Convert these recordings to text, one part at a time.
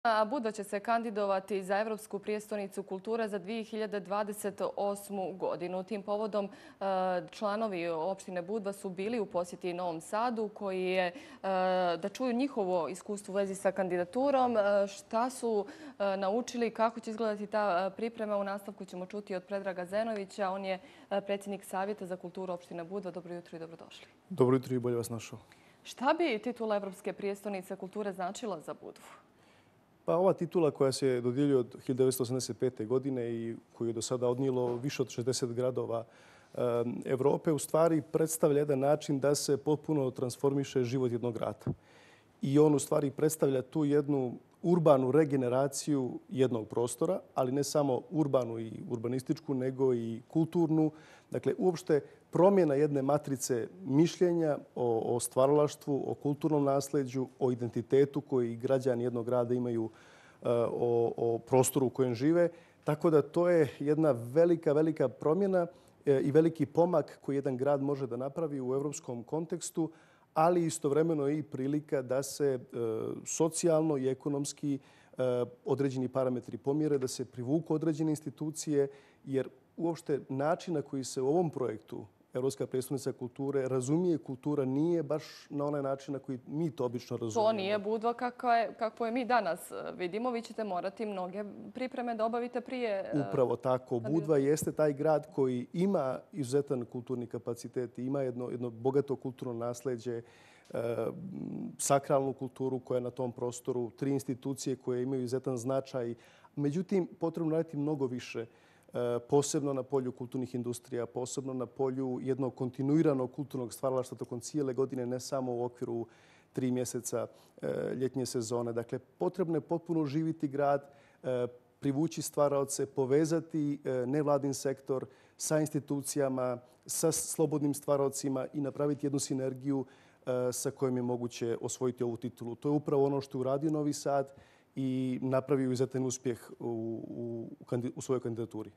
Budva će se kandidovati za Evropsku prijestolnicu kulture za 2028. godinu. Tim povodom članovi opštine Budva su bili u posjeti Novom Sadu koji je da čuju njihovo iskustvo u vezi sa kandidaturom. Šta su naučili, kako će izgledati ta priprema? U nastavku ćemo čuti od Predraga Zenovića. On je predsjednik Savjeta za kulturu opštine Budva. Dobro jutro i dobrodošli. Dobro jutro i bolje vas našao. Šta bi titula Evropske prijestolnice kulture značila za Budvu? Pa ova titula koja se dodjeljuje od 1985. godine i koju je do sada odnijelo više od 60 gradova Evrope, u stvari predstavlja jedan način da se potpuno transformiše život jednog grada. I on u stvari predstavlja tu jednu urbanu regeneraciju jednog prostora, ali ne samo urbanu i urbanističku, nego i kulturnu. Dakle, uopšte promjena jedne matrice mišljenja o stvaralaštvu, o kulturnom nasljeđu, o identitetu koji građani jednog grada imaju o prostoru u kojem žive. Tako da to je jedna velika promjena i veliki pomak koji jedan grad može da napravi u evropskom kontekstu, ali istovremeno i prilika da se socijalno i ekonomski određeni parametri pomjere, da se privuku određene institucije, jer uopšte način na koji se u ovom projektu Evropska prijestolnica kulture razumije kultura nije baš na onaj način na koji mi to obično razumijemo. To nije Budva kako je mi danas vidimo. Vi ćete morati mnoge pripreme da obavite prije. Upravo tako. Budva jeste taj grad koji ima izuzetan kulturni kapacitet, ima jedno bogato kulturno nasljeđe, sakralnu kulturu koja je na tom prostoru, 3 institucije koje imaju izuzetan značaj. Međutim, potrebno raditi mnogo više, posebno na polju kulturnih industrija, posebno na polju jednog kontinuiranog kulturnog stvaralaštva tokom cijele godine, ne samo u okviru 3 mjeseca ljetnje sezone. Dakle, potrebno je potpuno oživiti grad, privući stvaraoce, povezati nevladin sektor sa institucijama, sa slobodnim stvaraocima i napraviti jednu sinergiju sa kojom je moguće osvojiti ovu titulu. To je upravo ono što je uradio Novi Sad i napravio izuzetan uspjeh u svojoj kandidaturi.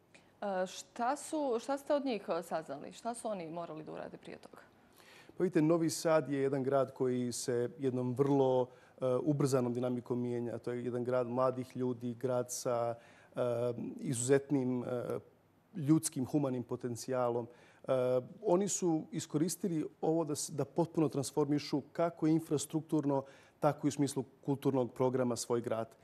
Šta ste od njih saznali? Šta su oni morali da urade prije toga? Pa vidite, Novi Sad je jedan grad koji se jednom vrlo ubrzanom dinamikom mijenja. To je jedan grad mladih ljudi, grad sa izuzetnim ljudskim, humanim potencijalom. Oni su iskoristili ovo da potpuno transformišu kako infrastrukturno, tako i u smislu kulturnog programa svoj grad.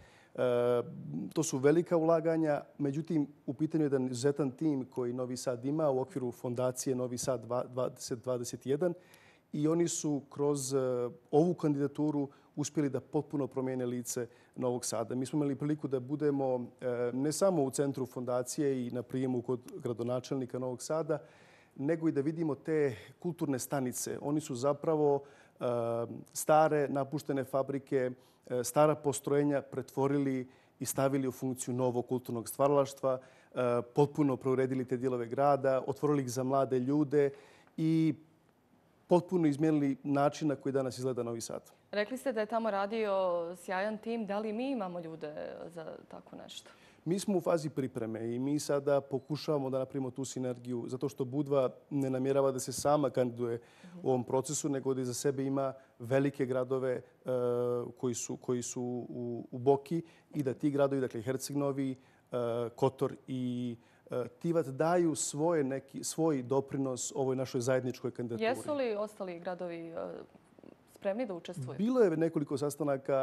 To su velika ulaganja, međutim, u pitanju je jedan izuzetan tim koji Novi Sad ima u okviru fondacije Novi Sad 2021 i oni su kroz ovu kandidaturu uspjeli da potpuno promijene lice Novog Sada. Mi smo imali priliku da budemo ne samo u centru fondacije i na prijemu kod gradonačelnika Novog Sada, nego i da vidimo te kulturne stanice. Oni su zapravo stare, napuštene fabrike, stara postrojenja pretvorili i stavili u funkciju novog kulturnog stvaralaštva, potpuno preuredili te dijelove grada, otvorili ih za mlade ljude i potpuno izmijenili način na koji danas izgleda Novi Sad. Rekli ste da je tamo radio sjajan tim. Da li mi imamo ljude za tako nešto? Mi smo u fazi pripreme i mi sada pokušavamo da napravimo tu sinergiju zato što Budva ne namjerava da se sama kandiduje u ovom procesu, nego da iza sebe ima velike gradove koji su u Boki i da ti gradovi, dakle Herceg Novi, Kotor i Tivat, daju svoj doprinos ovoj našoj zajedničkoj kandidaturi. Jesu li ostali gradovi spremni da učestvuju? Bilo je nekoliko sastanaka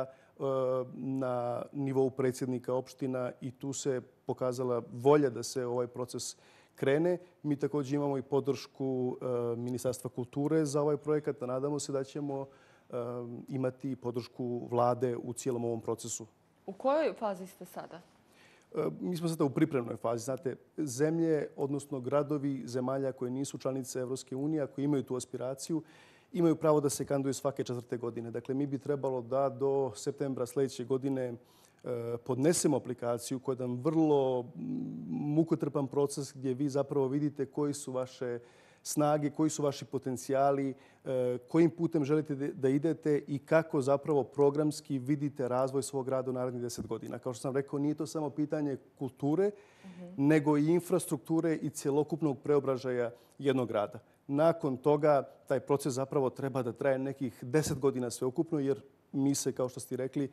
na nivou predsjednika opština i tu se pokazala volja da se ovaj proces krene. Mi također imamo i podršku Ministarstva kulture za ovaj projekat. Nadamo se da ćemo imati podršku vlade u cijelom ovom procesu. U kojoj fazi ste sada? Mi smo sada u pripremnoj fazi. Znate, zemlje, odnosno gradovi zemalja koje nisu članice Evropske unije, a koji imaju tu aspiraciju, imaju pravo da se kandiduju svake 4. godine. Dakle, mi bi trebalo da do septembra sljedeće godine podnesemo aplikaciju koja je jedan vrlo mukotrpan proces gdje vi zapravo vidite koji su vaše snage, koji su vaši potencijali, kojim putem želite da idete i kako zapravo programski vidite razvoj svog rada u narednih 10 godina. Kao što sam rekao, nije to samo pitanje kulture, nego i infrastrukture i cjelokupnog preobražaja jednog grada. Nakon toga taj proces zapravo treba da traje nekih 10 godina sveukupno, jer mi se, kao što ste rekli,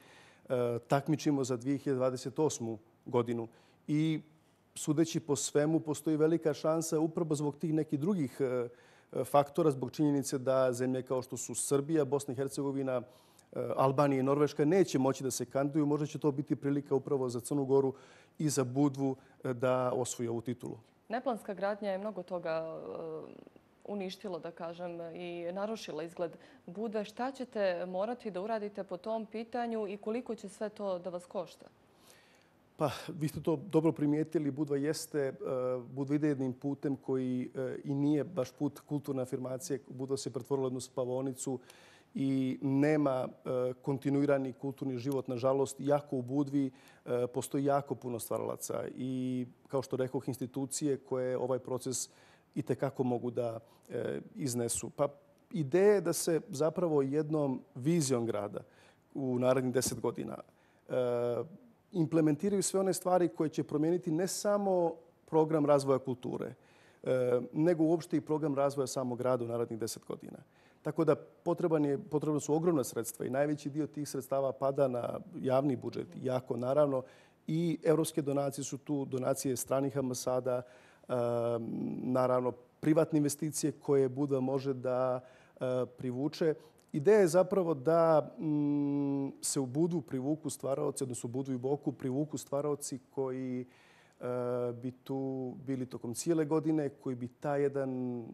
takmičimo za 2028. godinu. I sudeći po svemu, postoji velika šansa upravo zbog tih nekih drugih faktora, zbog činjenice da zemlje kao što su Srbija, Bosna i Hercegovina, Albanija i Norveška neće moći da se kandiduju. Možda će to biti prilika upravo za Crnu Goru i za Budvu da osvoji ovu titulu. Neplanska gradnja je mnogo toga uništilo, da kažem, i narušila izgled Budve. Šta ćete morati da uradite po tom pitanju i koliko će sve to da vas košta? Pa, vi ste to dobro primijetili. Budva ide jednim putem koji i nije baš put kulturne afirmacije. Budva se pretvorila u jednu spavaonicu i nema kontinuirani kulturni život. Nažalost, jako u Budvi postoji jako puno stvaralaca i, kao što rekoh, institucije koje ovaj proces itekako mogu da iznesu. Pa, ideja je da se zapravo jednom vizijom grada u narednih 10 godina implementiraju sve one stvari koje će promijeniti ne samo program razvoja kulture, nego uopšte i program razvoja samog grada u narednih 10 godina. Tako da potrebno su ogromna sredstva i najveći dio tih sredstava pada na javni budžet. Jako, naravno, i evropske donacije su tu, donacije stranih ambasada, naravno, privatne investicije koje Budva može da privuče. Ideja je zapravo da se u Budvu privuku stvaraoci, odnosno u Budvu i Boku privuku stvaraoci koji bi tu bili tokom cijele godine, koji bi taj jedan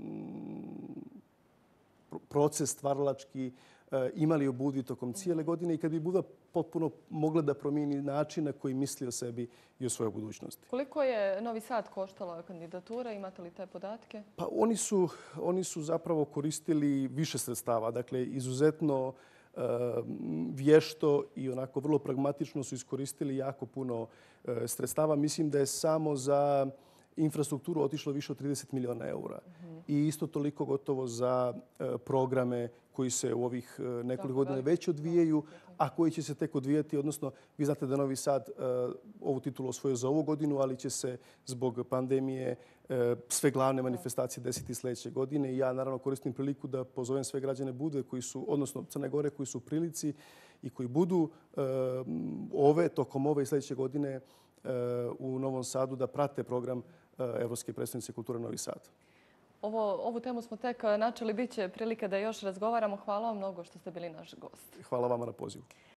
proces stvaralački imali u Budvi tokom cijele godine i kad bi Budva potpuno mogla da promijeni način na koji misli o sebi i o svojoj budućnosti. Koliko je Novi Sad koštala kandidatura? Imate li te podatke? Pa oni su zapravo koristili više sredstava. Dakle, izuzetno vješto i onako vrlo pragmatično su iskoristili jako puno sredstava. Mislim da je samo za infrastrukturu otišlo više od 30 miliona eura. I isto toliko gotovo za programe koji se u ovih nekoliko godina već odvijaju, a koji će se tek odvijati. Odnosno, vi znate da Novi Sad ovu titulu osvojio za ovu godinu, ali će se zbog pandemije sve glavne manifestacije desiti sljedeće godine. I ja naravno koristim priliku da pozovem sve građane Budve, odnosno Crne Gore, koji su u prilici i koji budu tokom ove i sljedeće godine u Novom Sadu da prate program Evropske predstavnice kulture Novi Sad. Ovu temu smo tek načeli. Biće prilika da još razgovaramo. Hvala vam mnogo što ste bili naš gost. Hvala vama na pozivu.